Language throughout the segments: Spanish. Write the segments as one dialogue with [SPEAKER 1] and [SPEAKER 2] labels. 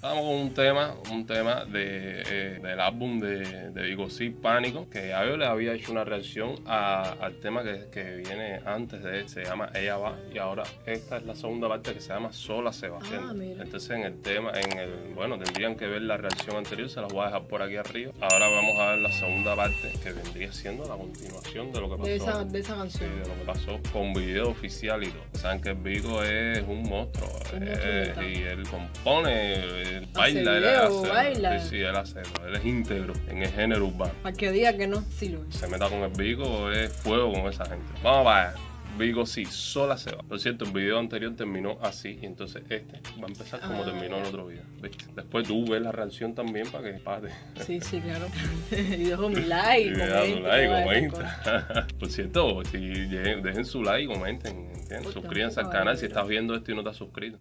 [SPEAKER 1] Vamos con un tema del álbum de Vico C, Pánico, que ya yo le había hecho una reacción al tema que viene antes de él, se llama Ella Va, y ahora esta es la segunda parte que se llama Sola Se Va.
[SPEAKER 2] Mira.
[SPEAKER 1] Entonces en el tema, bueno, tendrían que ver la reacción anterior, se las voy a dejar por aquí arriba. Ahora vamos a ver la segunda parte, que vendría siendo la continuación de lo que pasó.
[SPEAKER 2] De esa canción.
[SPEAKER 1] Sí, de lo que pasó con video oficial y todo. Saben que el Vico es un monstruo, y él compone, él baila,
[SPEAKER 2] baila.
[SPEAKER 1] Sí, él hace, él es íntegro en el género urbano.
[SPEAKER 2] Para que diga que no, sí lo es.
[SPEAKER 1] Se meta con el Vico, es fuego con esa gente. Vamos para allá. Vico sí, Sola Se Va. Por cierto, el video anterior terminó así, y entonces este va a empezar como terminó el otro video, ¿viste? Después tú ves la reacción también para que pase.
[SPEAKER 2] Sí, claro. Y dejo mi like,
[SPEAKER 1] comenta. Por cierto, si dejen su like y comenten, ¿entiendes? Suscríbanse al canal si estás viendo esto y no te has suscrito.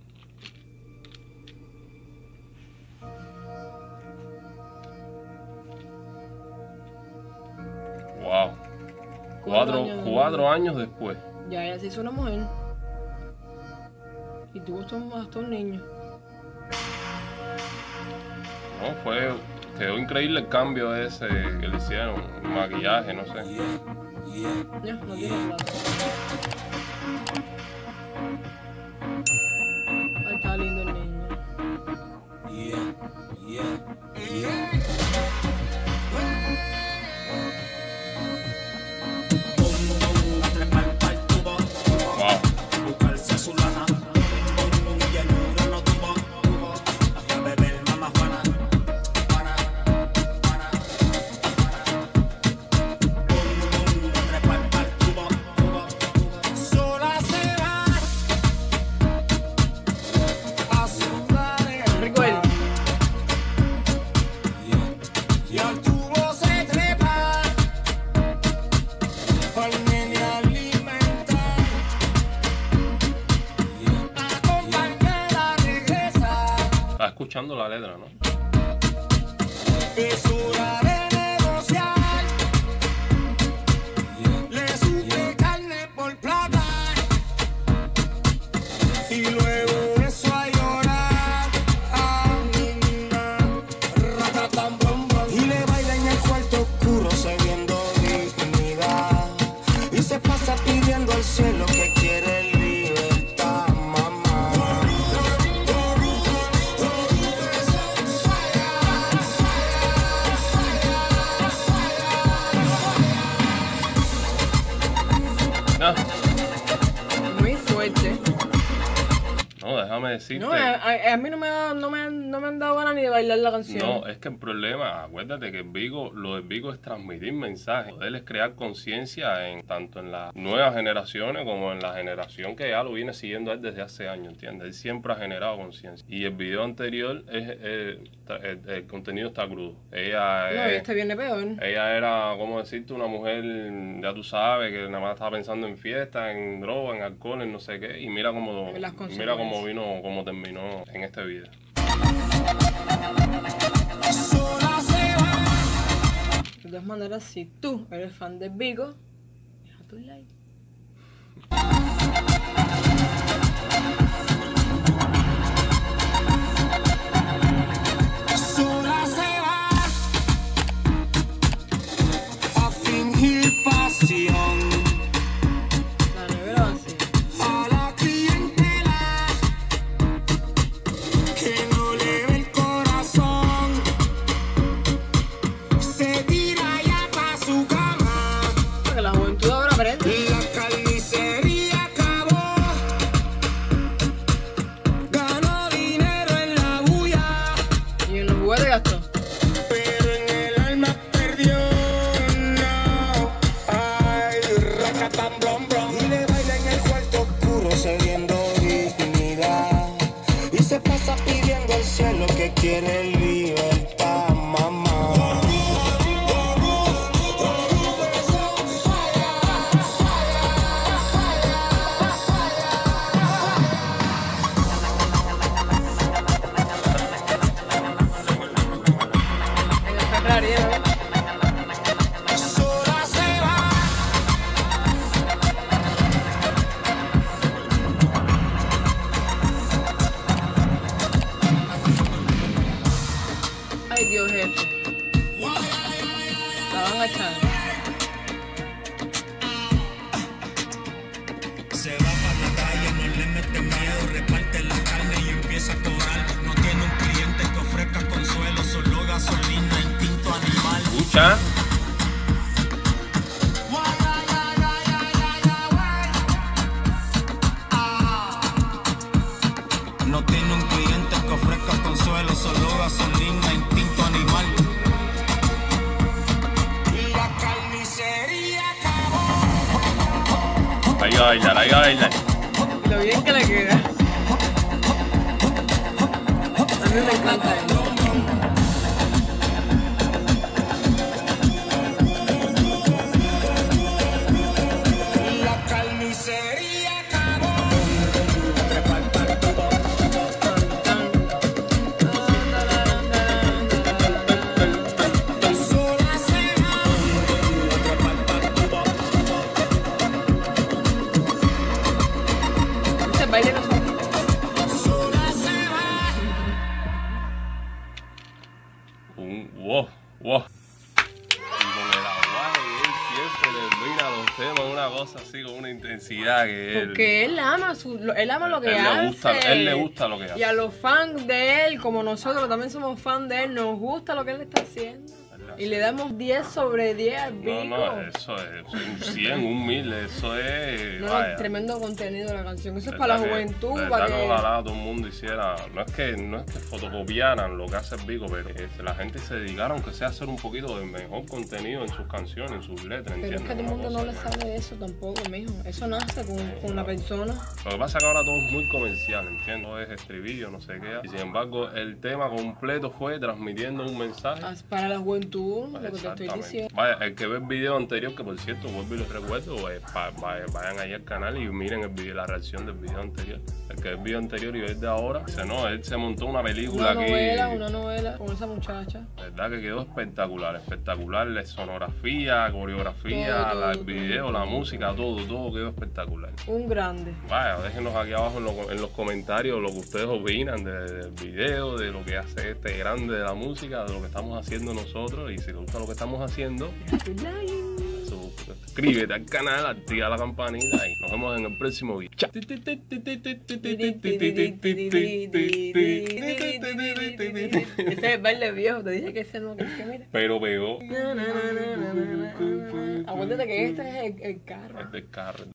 [SPEAKER 1] Wow. 4 años después.
[SPEAKER 2] Ya ella se hizo una mujer. Y tuvo hasta un niño.
[SPEAKER 1] No, quedó increíble el cambio ese que le hicieron. El maquillaje, no sé.
[SPEAKER 2] Ya, no tiene plata. Ay, está lindo el niño.
[SPEAKER 1] Escuchando la letra, ¿no?
[SPEAKER 3] Es hora de negociar. Le supe carne por plata. Y luego eso a llorar. Ratatam, brum, brum. Y le baila en el cuarto oscuro, sabiendo dignidad. Y se pasa pidiendo al cielo que quiere libertad, mamá.
[SPEAKER 2] Muy fuerte.
[SPEAKER 1] No, déjame decirte.
[SPEAKER 2] No, a mí no me han dado ganas ni de bailar la canción.
[SPEAKER 1] No, es que el problema, acuérdate que lo del Vico es transmitir mensajes. Poder es crear conciencia tanto en las nuevas generaciones como en la generación que ya lo viene siguiendo él desde hace años, ¿entiendes? Él siempre ha generado conciencia. Y el video anterior, el contenido está crudo.
[SPEAKER 2] No, y este viene peor.
[SPEAKER 1] Ella era, ¿cómo decirte? Una mujer, ya tú sabes, que nada más estaba pensando en fiesta, en droga, en alcohol, en no sé qué. Y mira cómo terminó en este video.
[SPEAKER 2] De todas maneras, si tú eres fan de Vico, deja tu like.
[SPEAKER 3] Sola se va a fingir pasión.
[SPEAKER 2] La nevera vacía.
[SPEAKER 3] A la clientela que no le ve el corazón. Se tira ya pa' su cama.
[SPEAKER 2] Porque la juventud ahora aprende.
[SPEAKER 3] La carnicería acabó. Ganó dinero en la bulla.
[SPEAKER 2] Y en los juguetes gastó.
[SPEAKER 3] Pero en el alma perdió, no. Ay, racatam, brom, brom. Y le baila en el cuarto oscuro, cediendo dignidad. Y se pasa pidiendo al cielo que quiere libertad, mamá.
[SPEAKER 2] En el Ferrari, ¿eh?
[SPEAKER 3] Sola se va. Le mete miedo, reparte la carne y empieza a cobrar. No tiene un cliente que ofrezca consuelo, solo gasolina, instinto animal.
[SPEAKER 1] Escucha.
[SPEAKER 3] No tiene un cliente que ofrezca consuelo, solo gasolina, instinto animal. Y la carnicería acabó.
[SPEAKER 1] Ahí va a bailar, ahí va a bailar.
[SPEAKER 2] Lo bien que le queda. A mí me encanta él.
[SPEAKER 3] La carnicería acabó. Sola se va.
[SPEAKER 2] Ese baile no son.
[SPEAKER 3] Sola se va.
[SPEAKER 1] Wow, wow. Y con el aguaje, él siempre termina los temas, una cosa así, con una intensidad que él...
[SPEAKER 2] Porque él ama lo que hace.
[SPEAKER 1] Él le gusta lo que hace.
[SPEAKER 2] Y a los fans de él, como nosotros también somos fans de él, nos gusta lo que él está haciendo. Y le damos 10 sobre 10 al Vico.
[SPEAKER 1] No, eso es un 100, un 1000, eso es...
[SPEAKER 2] No,
[SPEAKER 1] vaya.
[SPEAKER 2] tremendo contenido la canción. Eso es
[SPEAKER 1] Verdad
[SPEAKER 2] para la
[SPEAKER 1] que-
[SPEAKER 2] juventud.
[SPEAKER 1] verdad
[SPEAKER 2] Para
[SPEAKER 1] que
[SPEAKER 2] que...
[SPEAKER 1] ojalá todo el mundo hiciera, no es que fotocopiaran lo que hace el Vico, pero que la gente se dedicara, aunque sea a hacer un poquito de mejor contenido en sus canciones, en sus letras,
[SPEAKER 2] Pero es
[SPEAKER 1] ¿entiendes?
[SPEAKER 2] que a todo el
[SPEAKER 1] Una
[SPEAKER 2] mundo no le
[SPEAKER 1] cosa
[SPEAKER 2] sabe de eso tampoco, mijo. Eso nace con la persona.
[SPEAKER 1] Lo que pasa es que ahora todo es muy comercial, ¿entiendes? Todo es estribillo, no sé qué. Y sin embargo, el tema completo fue transmitiendo un mensaje.
[SPEAKER 2] Para la juventud, lo que te estoy
[SPEAKER 1] Exactamente.
[SPEAKER 2] diciendo.
[SPEAKER 1] Vaya, el que ve el video anterior, que por cierto, vuelvo y les recuerdo, vayan ahí al canal y miren el video, la reacción del video anterior. El que ve el video anterior y ve el de ahora, dice, no, él se montó una película
[SPEAKER 2] Una
[SPEAKER 1] aquí.
[SPEAKER 2] novela con esa muchacha.
[SPEAKER 1] Verdad que quedó espectacular, espectacular. La sonografía, coreografía,
[SPEAKER 2] Todo,
[SPEAKER 1] el video, la música, todo quedó espectacular.
[SPEAKER 2] Un grande.
[SPEAKER 1] Vaya, déjenos aquí abajo en los comentarios lo que ustedes opinan del video, de lo que hace este grande de la música, de lo que estamos haciendo nosotros. Y si les gusta lo que estamos haciendo, suscríbete al canal, activa la campanita y nos vemos en el próximo video. Chao.
[SPEAKER 2] Ese es el baile viejo, te dije que ese no, que mira.
[SPEAKER 1] Pero pegó
[SPEAKER 2] Acuérdate que este es el carro.
[SPEAKER 1] el del carro.